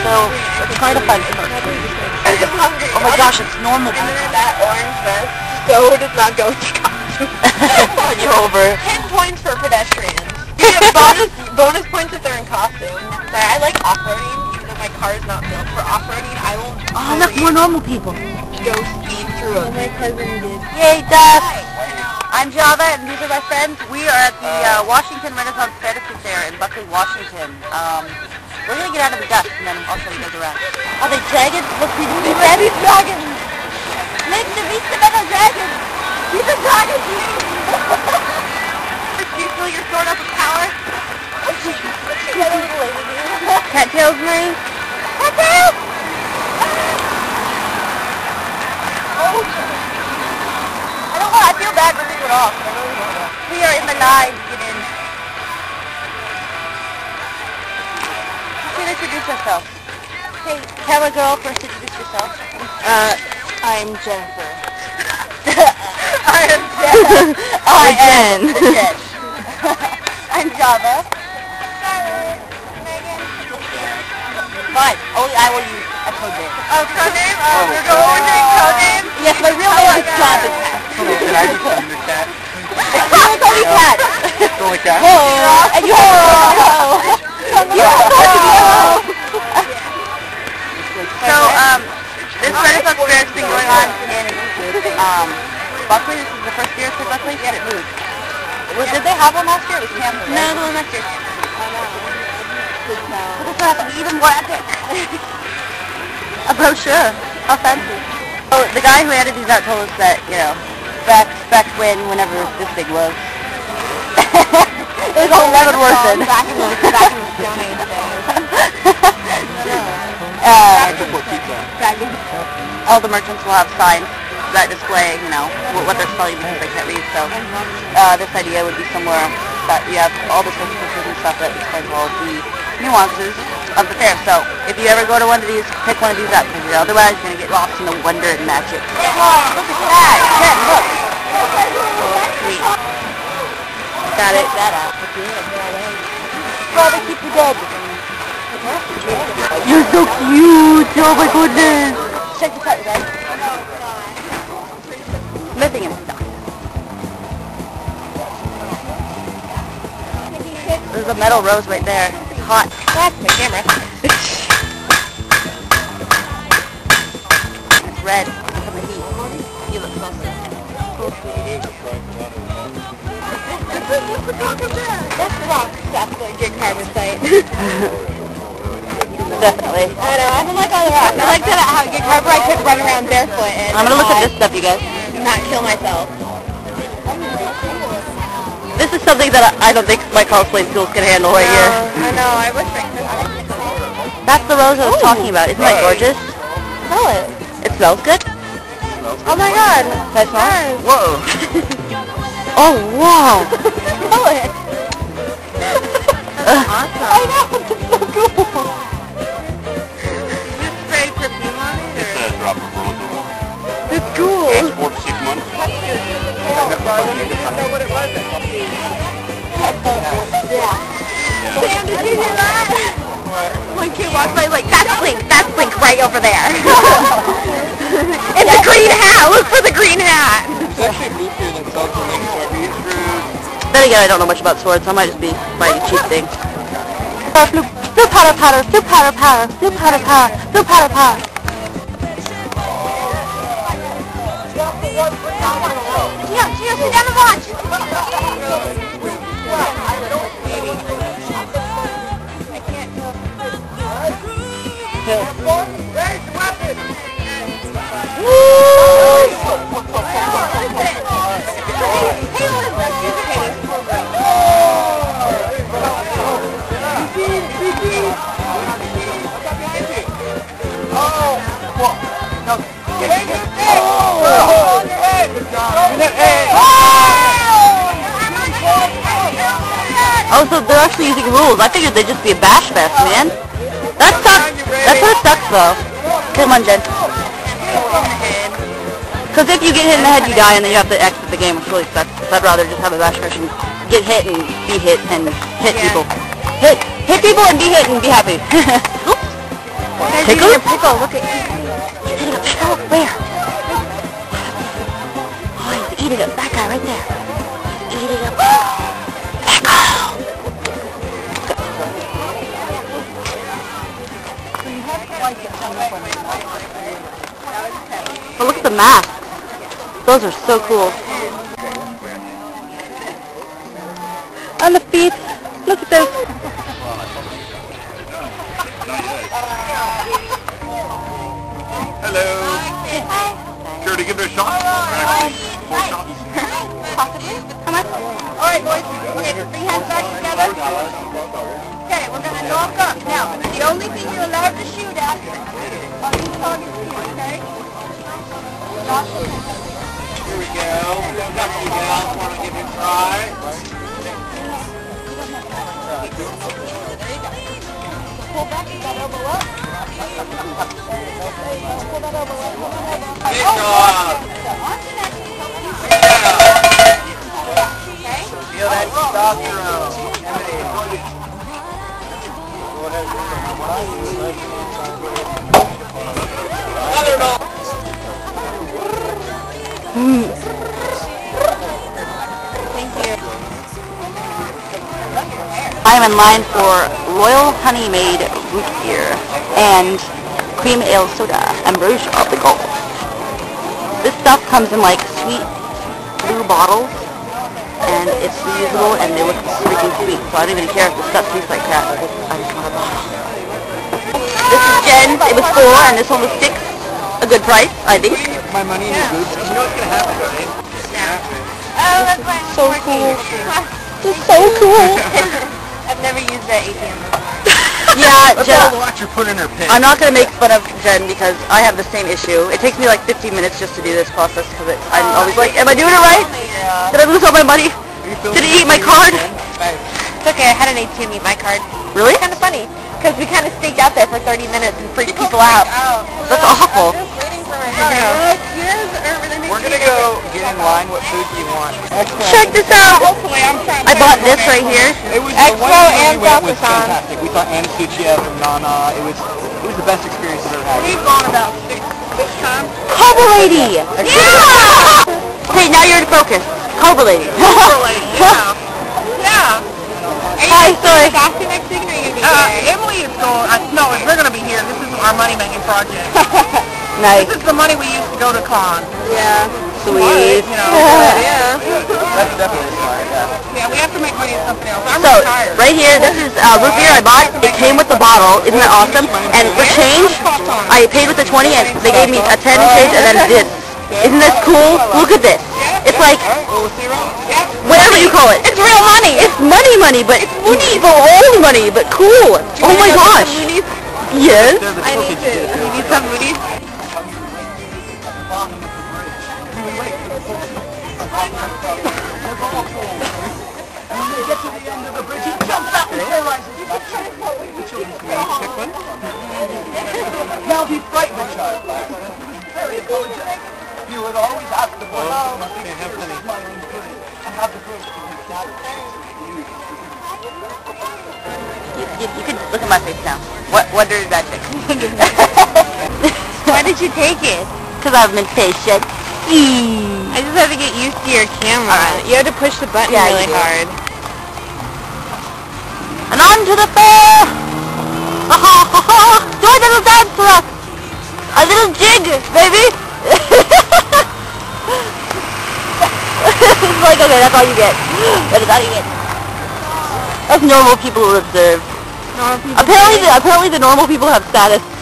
so it's kind of fun. Oh my gosh, it's normal. That orange vest so does not go with your costume. You're over. 10 points for pedestrians. You get bonus points if they're in costume. But I like off-roading, even though my car is not built for off-roading. I will look, more normal people. go speed through it. My cousin did. Yay, Duff! I'm Java, and these are my friends. We are at the Washington Renaissance Fair Fair in Buckley, Washington. We're going to get out of the dust, and then I'll show you guys around. Are they dragons? Look, these are dragons! Make the beast the metal dragons! These are dragons! Do you feel your sword up with power? Cattails, Marie? Cattails! I feel bad for people off. We are in the line to get in. You can introduce yourself. Hey, camera girl, first introduce yourself. I'm Jennifer. I am Jen. Jen. I'm Java. Fine. Only I will use a code name. Code name? You're going to code name? Yes, my real name is Java. Can I just use your cat? It's only cat. It's only cat? Oh, and you So, this Renaissance Fair has been going on in, Buckley. This is the first year for Buckley. Yeah, it moved. Did they have one last year? It was canceled. No, it was next year. This will have to be even more epic. A brochure. How fancy. Oh, the guy who handed these out told us that, you know, back whenever this thing was. It was all 11 worse than. Back in the Stone Age days. All the merchants will have signs that display, you know, what they're selling because they can't read. So this idea would be somewhere that you have all the social pictures and stuff that explains all the nuances of the fair. So if you ever go to one of these, pick one of these up because you're otherwise going to get lost in the wonder and magic. Look at that! Jen, look! Sweet. Got it. That out. Brother, keep you dead. You're so cute! Oh my goodness! Check this out, you guys. Smithing and stuff. There's a metal rose right there. It's hot. That's my camera. It's red from the heat. You look closer. That's rock stuff like your carbon site. Definitely. I know, I don't like all the rocks. I like that how get carb I could run around barefoot and I'm gonna look at this stuff, you guys. not kill myself. This is something that I don't think my cosplay skills can handle right here. I know, I wish I could. That's the rose I was talking about. Isn't that gorgeous? Smell it. It smells good? Oh my god. Can I smell it? Whoa! Oh, wow! Smell it. Awesome. I know, it's so cool. You spray perfume on it? It's a drop of rose oil. It's cool. It's 4 to 6 months. I know what it was. Yeah. Sam, did you hear that? One kid walked by like, that's Blink right over there. And the green hat, look for the green hat. It's actually blue here that sells the like soybean fruit. Then again, I don't know much about swords, so I might just be buying cheap things. Blue powder powder, blue powder powder, blue powder powder, blue powder powder. Yeah, sit down and watch. Oh, so they're actually using rules. I figured they'd just be a bash fest, man. That sucks. That sort of sucks, though. Come on, Jen. Because if you get hit in the head, you die, and then you have to exit the game, which really sucks. I'd rather just have a bash fest and get hit and be hit and hit people. Hit people and be hit and be happy. Oops. Pickle? Eating a pickle. Look at he's eating a pickle. Where? Oh, he's eating it. That guy right there. He's eating a pickle. Oh, look at the masks. Those are so cool. On the feet. Look at this. Hello. Sure to give it a shot? Actually, 4 shots. Possibly. How much? All right, boys. Okay, 3 hands back together. Okay, we're going to knock up. Now, the only thing you're allowed to shoot at are these targets here, okay? Here we go. Buckley gals want to give it a try. Pull back, keep that elbow up. Pull that elbow up. Good job. Okay? Feel that testosterone. Go ahead. Another ball. Thank you. I am in line for Royal Honey Made root beer and cream ale soda, ambrosia of the Gulf. This stuff comes in like sweet blue bottles, and it's reusable and they look freaking sweet, so I don't even care if the stuff tastes like crap. I just want a bottle. This is Jen's. It was 4 and this one was 6. A good price, I think. My money in your boots. You know what's going to happen, right? Oh, that's fine. So cool. It's so cool. I've never used that ATM before. Yeah, Let's Jen. all watch her put in her pin. I'm not going to make fun of Jen because I have the same issue. It takes me like 15 minutes just to do this process because I'm always like, am I doing it right? Did I lose all my money? Did it eat my card? It's okay, I had an ATM eat my card. Really? It's kind of funny, because we kind of staked out there for 30 minutes and freaked people out. That's awful. We're going to go get in line what food you want. Check this out. I bought this right here. It was Expo the one and we went was South fantastic. We saw Anna Suchia from Nana. It was the best experience I've ever had. We've gone about 6 times. Cobra Lady. Yeah. Okay, now you're in focus. Cobra Lady. Yeah. Hi, sorry. Next week, or are you going to be there? Emily is going, no, if we're going to be here, this is our money-making project. Nice. This is the money we used to go to cons. Yeah. Sweet. You know, That's definitely smart, yeah. yeah, we have to make money at something else. I'm So, retired. right here, this is root beer I bought. It came with the bottle. Isn't that awesome? And for change, I paid with the 20 and they gave me a 10 change and then this. Isn't this cool? Look at this. It's like, whatever you call it. It's real money. It's money, but it's for old money, but cool. Oh my gosh. Yes. I need to. You need some moodies? Now be frightened, child. Very apologetic. You would always ask the boy. Okay, have plenty. I have the proof. You could look at my face now. What dirty bad chick? Why did you take it? Because I'm impatient. I just have to get used to your camera. You have to push the button really hard. And on to the fair! Do a little dance for us! A little jig, baby! It's like, okay, that's all you get. That is all you get. That's normal people will observe. Normal people. Apparently the normal people have status.